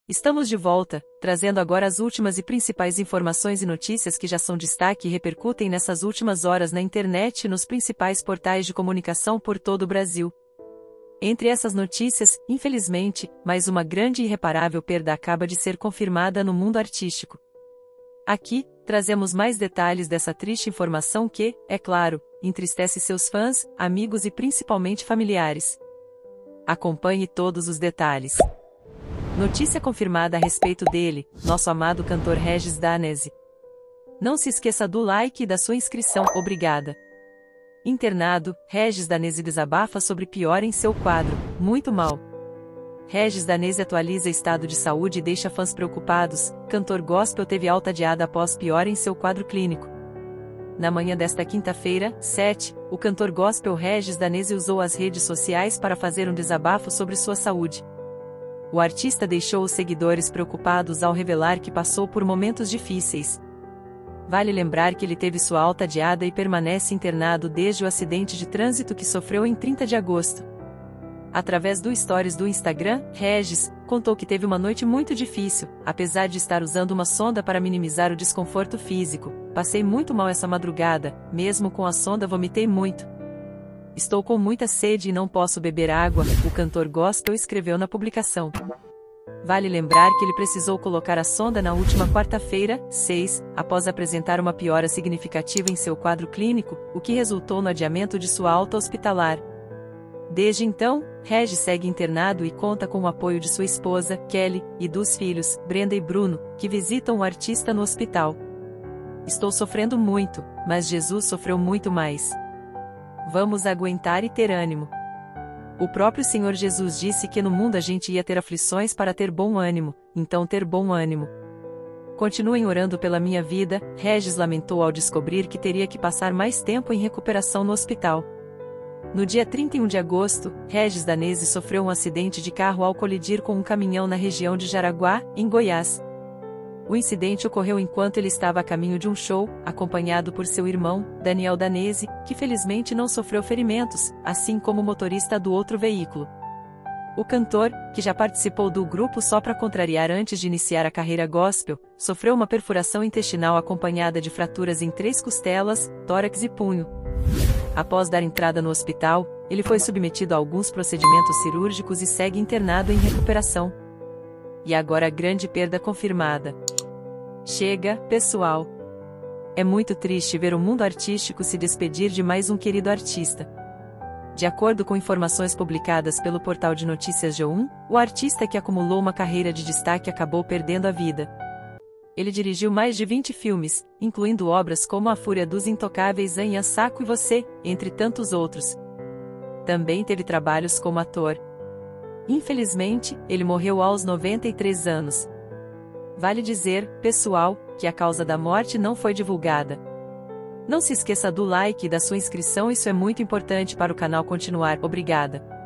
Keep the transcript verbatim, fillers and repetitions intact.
Estamos de volta, trazendo agora as últimas e principais informações e notícias que já são destaque e repercutem nessas últimas horas na internet e nos principais portais de comunicação por todo o Brasil. Entre essas notícias, infelizmente, mais uma grande e irreparável perda acaba de ser confirmada no mundo artístico. Aqui, trazemos mais detalhes dessa triste informação que, é claro, entristece seus fãs, amigos e principalmente familiares. Acompanhe todos os detalhes. Notícia confirmada a respeito dele, nosso amado cantor Régis Danese. Não se esqueça do like e da sua inscrição, obrigada. Internado, Régis Danese desabafa sobre piora em seu quadro, muito mal. Régis Danese atualiza estado de saúde e deixa fãs preocupados. Cantor gospel teve alta adiada após piora em seu quadro clínico. Na manhã desta quinta-feira, sete, o cantor gospel Régis Danese usou as redes sociais para fazer um desabafo sobre sua saúde. O artista deixou os seguidores preocupados ao revelar que passou por momentos difíceis. Vale lembrar que ele teve sua alta adiada e permanece internado desde o acidente de trânsito que sofreu em trinta de agosto. Através do stories do Instagram, Régis contou que teve uma noite muito difícil, apesar de estar usando uma sonda para minimizar o desconforto físico. Passei muito mal essa madrugada, mesmo com a sonda vomitei muito. Estou com muita sede e não posso beber água, o cantor gospel escreveu na publicação. Vale lembrar que ele precisou colocar a sonda na última quarta-feira, seis, após apresentar uma piora significativa em seu quadro clínico, o que resultou no adiamento de sua alta hospitalar. Desde então, Régis segue internado e conta com o apoio de sua esposa, Kelly, e dos filhos, Brenda e Bruno, que visitam o artista no hospital. Estou sofrendo muito, mas Jesus sofreu muito mais. Vamos aguentar e ter ânimo. O próprio Senhor Jesus disse que no mundo a gente ia ter aflições para ter bom ânimo, então ter bom ânimo. Continuem orando pela minha vida, Régis lamentou ao descobrir que teria que passar mais tempo em recuperação no hospital. No dia trinta e um de agosto, Régis Danese sofreu um acidente de carro ao colidir com um caminhão na região de Jaraguá, em Goiás. O incidente ocorreu enquanto ele estava a caminho de um show, acompanhado por seu irmão, Daniel Danese, que felizmente não sofreu ferimentos, assim como o motorista do outro veículo. O cantor, que já participou do grupo Só Pra Contrariar antes de iniciar a carreira gospel, sofreu uma perfuração intestinal acompanhada de fraturas em três costelas, tórax e punho. Após dar entrada no hospital, ele foi submetido a alguns procedimentos cirúrgicos e segue internado em recuperação. E agora a grande perda confirmada. Chega, pessoal. É muito triste ver o mundo artístico se despedir de mais um querido artista. De acordo com informações publicadas pelo portal de notícias G um, o artista que acumulou uma carreira de destaque acabou perdendo a vida. Ele dirigiu mais de vinte filmes, incluindo obras como A Fúria dos Intocáveis, Anha Saco e Você, entre tantos outros. Também teve trabalhos como ator. Infelizmente, ele morreu aos noventa e três anos. Vale dizer, pessoal, que a causa da morte não foi divulgada. Não se esqueça do like e da sua inscrição, isso é muito importante para o canal continuar, obrigada.